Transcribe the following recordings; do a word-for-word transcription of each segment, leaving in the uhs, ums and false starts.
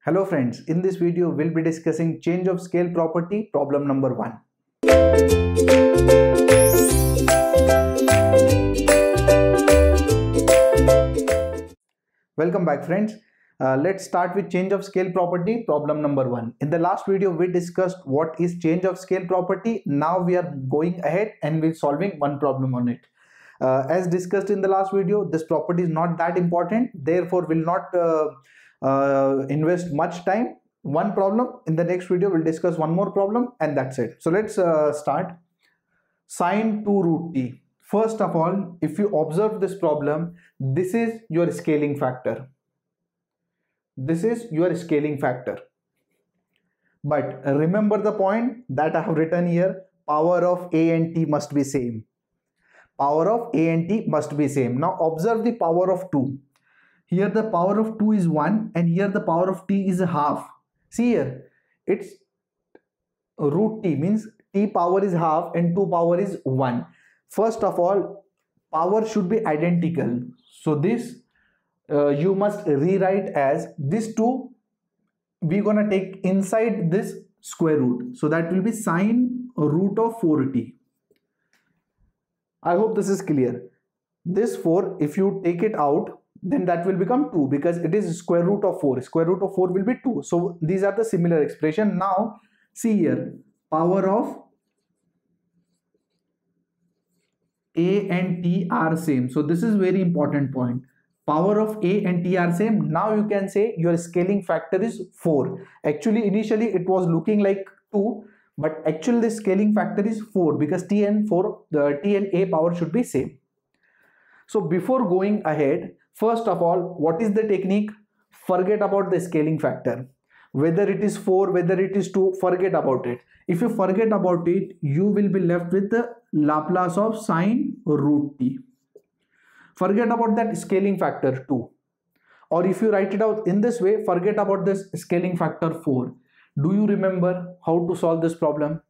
Hello friends, in this video we'll be discussing change of scale property problem number one. Welcome back friends. Uh, let's start with change of scale property problem number one. In the last video we discussed what is change of scale property. Now we are going ahead and we're solving one problem on it. Uh, as discussed in the last video, this property is not that important, therefore will not uh, uh, invest much time. One problem. In the next video we'll discuss one more problem and that's it. So let's uh, start. Sine two root t. First of all, if you observe this problem, this is your scaling factor. This is your scaling factor. But remember the point that I have written here, power of a and t must be same. Power of a and t must be same. Now observe the power of two. Here the power of two is one and here the power of t is a half. See here, it's root t means t power is half and two power is one. First of all, power should be identical. So this uh, you must rewrite as this two we're gonna take inside this square root. So that will be sine root of four t. I hope this is clear. This four, if you take it out, then that will become two because it is square root of four. Square root of four will be two. So these are the similar expression. Now see here, power of a and t are same. So this is very important point. Power of a and t are same. Now you can say your scaling factor is four. Actually initially it was looking like two, but actually the scaling factor is four because t and four, the t and a power should be same. So before going ahead, first of all, what is the technique? Forget about the scaling factor. Whether it is four, whether it is two, forget about it. If you forget about it, you will be left with the Laplace of sine root t. Forget about that scaling factor two. Or if you write it out in this way, forget about this scaling factor four. Do you remember how to solve this problem?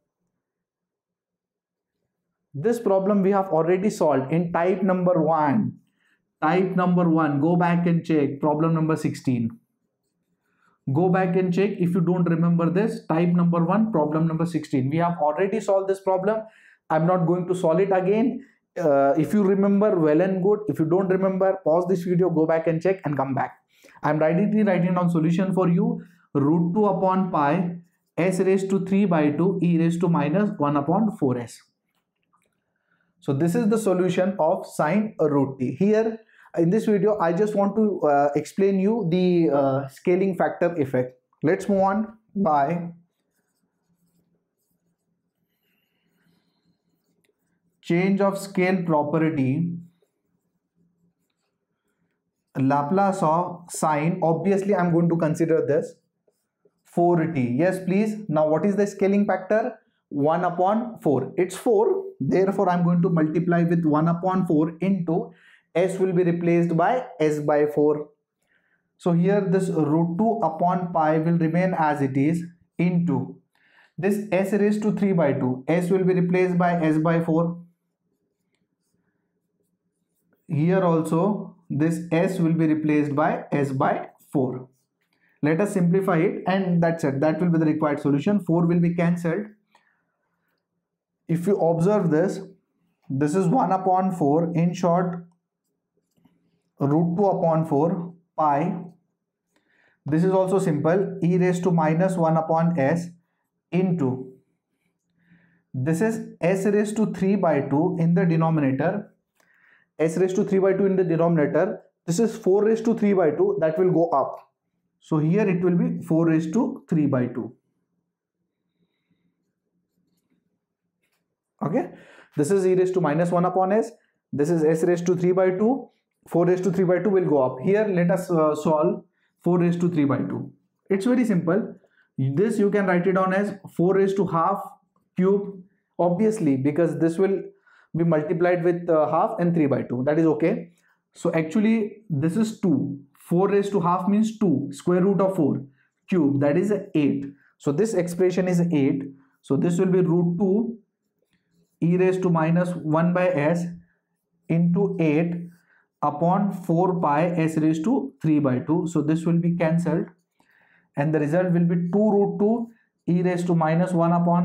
This problem we have already solved in type number one. Type number one, go back and check problem number sixteen. Go back and check if you don't remember this. Type number one, problem number sixteen. We have already solved this problem. I'm not going to solve it again. Uh, if you remember, well and good. If you don't remember, pause this video, go back and check and come back. I'm directly writing down solution for you. Root two upon pi s raised to three by two e raised to minus one upon four s. So this is the solution of sine root t. Here in this video, I just want to uh, explain you the uh, scaling factor effect. Let's move on by change of scale property. Laplace of sine, obviously I'm going to consider this four t. Yes please. Now what is the scaling factor? one upon four. It's four. Therefore I'm going to multiply with one upon four into s will be replaced by s by four. So here this root two upon pi will remain as it is into this s raised to three by two. S will be replaced by s by four. Here also this s will be replaced by s by four. Let us simplify it and that's it. That will be the required solution. four will be cancelled. If you observe this, this is one upon four. In short, root two upon four pi. This is also simple. E raised to minus one upon s into this is s raised to three by two in the denominator. S raised to three by two in the denominator. This is four raised to three by two. That will go up. So here it will be four raised to three by two. Okay. This is e raised to minus one upon s. This is s raised to three by two. four raised to three by two will go up. Here let us uh, solve four raised to three by two. It's very simple. This you can write it down as four raised to half cube. Obviously because this will be multiplied with uh, half and three by two. That is okay. So actually this is two. four raised to half means two. Square root of four cube, that is eight. So this expression is eight. So this will be root two e raised to minus one by s into eight upon four pi s raised to three by two. So this will be cancelled and the result will be two root two e raised to minus one upon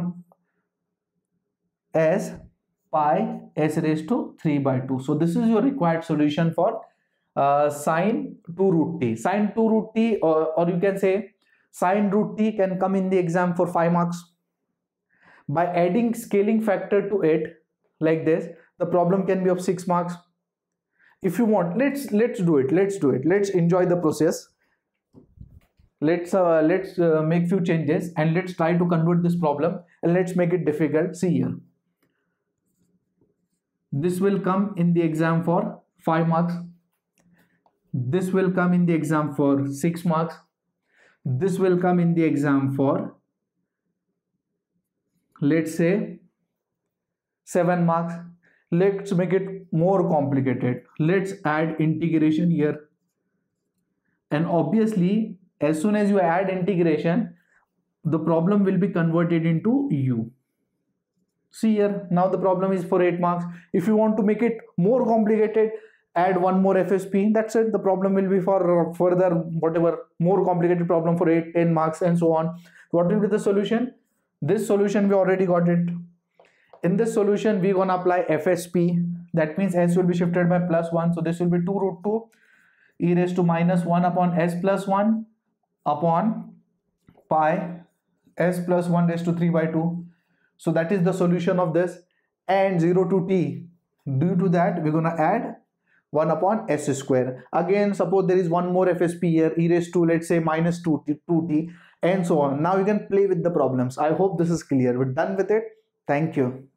s pi s raised to three by two. So this is your required solution for uh, sine two root t. Sine two root t, or, or you can say sine root t, can come in the exam for five marks. By adding scaling factor to it like this, the problem can be of six marks. If you want, let's let's do it let's do it let's enjoy the process. Let's uh, let's uh, make few changes and let's try to convert this problem, and let's make it difficult. See here, this will come in the exam for five marks, this will come in the exam for six marks, this will come in the exam for, let's say, seven marks. Let's make it more complicated. Let's add integration here, and obviously as soon as you add integration, the problem will be converted into u. See here, now the problem is for eight marks. If you want to make it more complicated, add one more F S P. That's it. The problem will be for uh, further whatever more complicated problem for eight, ten marks and so on. What will be the solution? This solution we already got it. In this solution we gonna apply F S P. That means s will be shifted by plus one. So this will be two root two e raised to minus one upon s plus one upon pi s plus one raised to three by two. So that is the solution of this. And zero to t, due to that we're gonna add one upon s square. Again, suppose there is one more F S P here, e raised to, let's say, minus two t, and so on. Now you can play with the problems. I hope this is clear. We're done with it. Thank you.